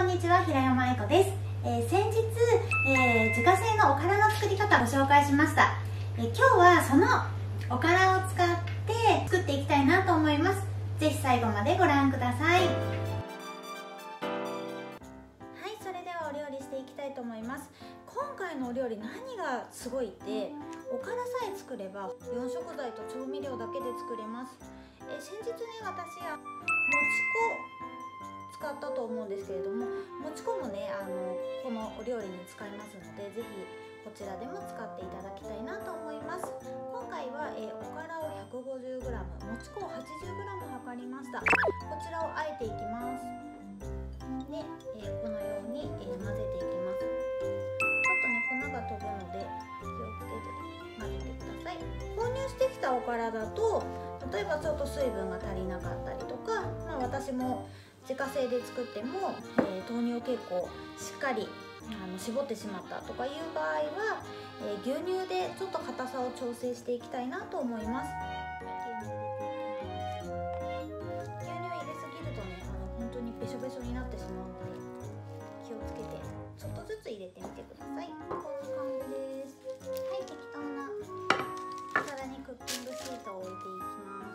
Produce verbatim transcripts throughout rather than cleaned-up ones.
んにちは、平山愛子です。えー、先日、えー、自家製のおからの作り方をご紹介しました。えー、今日はそのおからを使って作っていきたいなと思います。ぜひ最後までご覧ください。はい、それではお料理していきたいと思います。今回のお料理、何がすごいって、おからさえ作ればよん食材と調味料だけで作れます。えー、先日ね、私はもち粉使ったと思うんですけれども、もち粉もね、あのこのお料理に使いますので、ぜひこちらでも使っていただきたいなと思います。今回は、えー、おからを ひゃくごじゅうグラム、 もち粉を はちじゅうグラム 測りました。こちらをあえていきます。で、えー、このように、えー、混ぜていきます。ちょっとね、粉が飛ぶので気をつけて混ぜてください。購入してきたおからだと、例えばちょっと水分が足りなかったりとか、まあ、私も自家製で作っても、えー、豆乳を結構しっかりあの絞ってしまったとかいう場合は、えー、牛乳でちょっと硬さを調整していきたいなと思います。牛乳入れすぎるとね、あの本当にべしょべしょになってしまうので気をつけてちょっとずつ入れてみてください。こんな感じです。はい、適当なお皿にクッキングシートを置いていきます。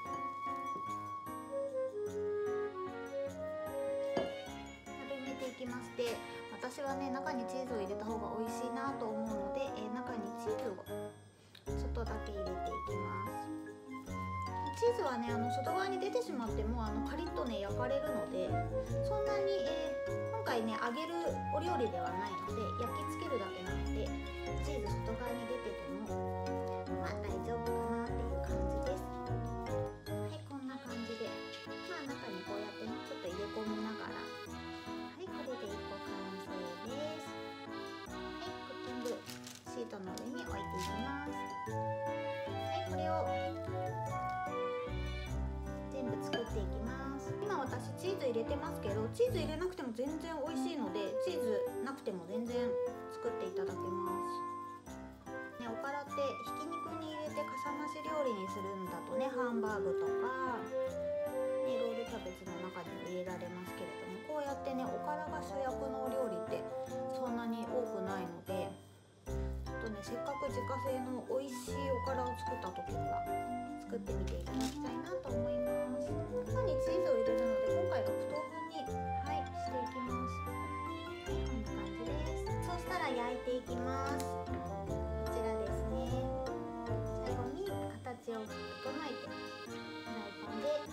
まして、私はね、中にチーズを入れた方が美味しいなと思うので、えー、中にチーズをちょっとだけ入れていきます。チーズはね、あの外側に出てしまってもあのカリッとね焼かれるので、そんなに、えー、今回ね揚げるお料理ではないので、焼き付けるだけなので、チーズ外側に出ててもまあ大丈夫かなっていう感じです。はい、こんな感じで、まあ中にこうやってねちょっと入れ込みながら、これでいっこ完成です。はい、クッキングシートの上に置いていきます。はい、これを全部作っていきます。今私チーズ入れてますけど、チーズ入れなくても全然美味しいので、チーズなくても全然作っていただけます。ね、おからってひき肉に入れてかさ増し料理にするんだとね、ハンバーグとかね、ロールキャベツの中にも入れられますけれども、こうやってね、おからが主役のお料理ってそんなに多くないので、ちょっとね、せっかく自家製の美味しいおからを作った時には作ってみていただきたいなと思います。中にチーズを入れるので、今回はふとうぶんに、はい、していきます。はい、こんな感じです。そしたら焼いていきます。こちらですね。最後に形を整えてフライパンで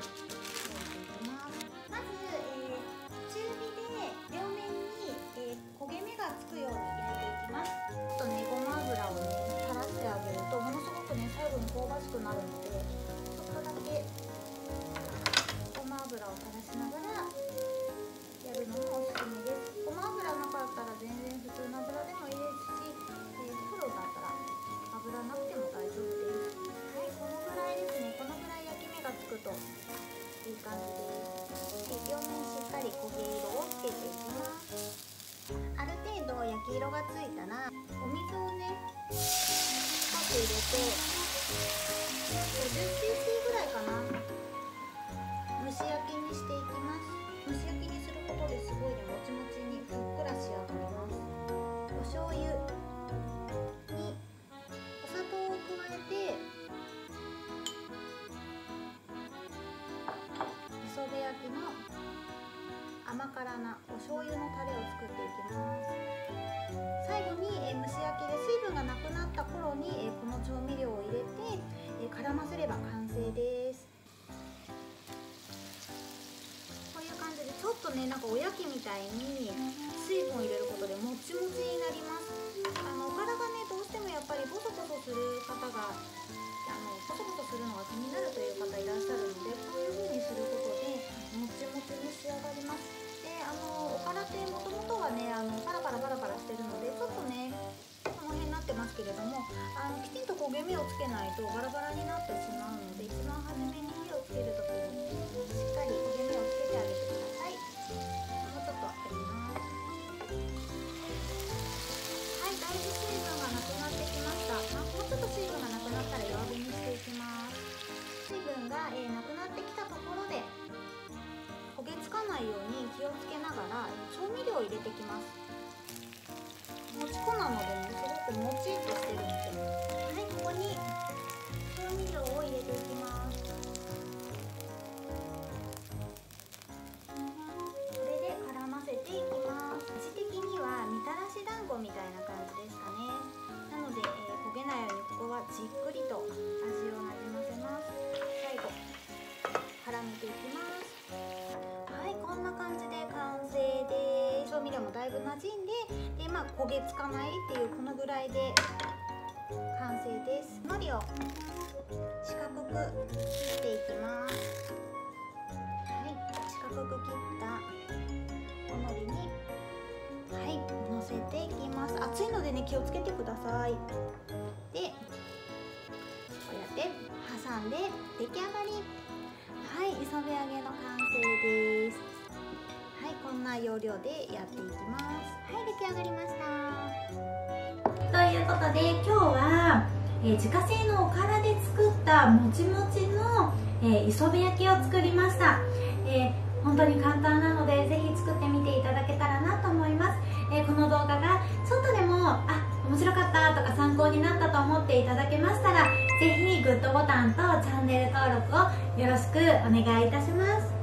まず、えー、中火で両面に、えー、焦げ目がつくように焼いていきます。ちょっとね、ごま油をね垂らしてあげるとものすごくね最後に香ばしくなるので、ちょっとだけごま油を垂らしながらやるのもおすすめです。ごま油なかったら全然普通の油でもいいですし、えー、プロだったら油なくても大丈夫です。はい、このぐらいですね。このぐらい焼き目がつくといい感じです。両面しっかり焦げ色をつけていきます。ある程度焼き色がついたら、お水をね少し入れて ごじゅっシーシー ぐらいかな、蒸し焼きにしていきます。蒸し焼きにすることですごいね、もちもちにふっくら仕上がります。お醤油にお砂糖を加えて、磯辺焼きの甘辛なお醤油のタレを作っていきます。最後に、えー、蒸し焼きで水分がなくなった頃に、えー、この調味料を入れて、えー、絡ませれば完成です。こういう感じでちょっとね、なんかおやきみたいに水分を入れることでもちもちになります。あのおからがね、どうしてもやっぱりボソボソする方が、あのボソボソするのが気になるという方いらっしゃるので、こういう風にすることでもちもちに仕上がります。で、あのおからってもともとはね、あのパラパラパラパラしてるので、ちょっとねこの辺になってますけれども、あのきちんと焦げ目をつけないとバラバラになってしまうので、一番初めに火をつけるときにしっかり焦げ目をつけてあげてください。もうちょっと振ります。はい、だいぶ水分がなくなってきました。もうちょっと水分がなくなったら弱火にしていきます。水分が、えー、なくなってきたところで焦げつかないようをつけながら調味料を入れていきます。もち粉なのでね、すごくもちっとしてるんですよ。はい、ここに調味料を入れていきます。これで絡ませていきます。味的にはみたらし団子みたいな感じですかね。なので、えー、焦げないようにここはじっくりと味をなじませます。最後絡めていきます。はい、こんな感じで完成です。調味料もだいぶ馴染んで、で、まあ、焦げつかないっていうこのぐらいで完成です。海苔を四角く切っていきます。はい、四角く切ったお海苔に、はい、のせていきます。熱いのでね、気をつけてください。で、こうやって挟んで出来上がり。はい、磯辺揚げの完成です。はい、こんな要領でやっていきます。はい、出来上がりました。ということで今日は、えー、自家製のおからで作ったもちもちの、えー、磯辺焼きを作りました。えー、本当に簡単なのでぜひ作ってみていただけたらなと思います。えー、この動画がちょっとでもあ面白かったとか参考になったと思っていただけましたら、ぜひグッドボタンとチャンネル登録をよろしくお願いいたします。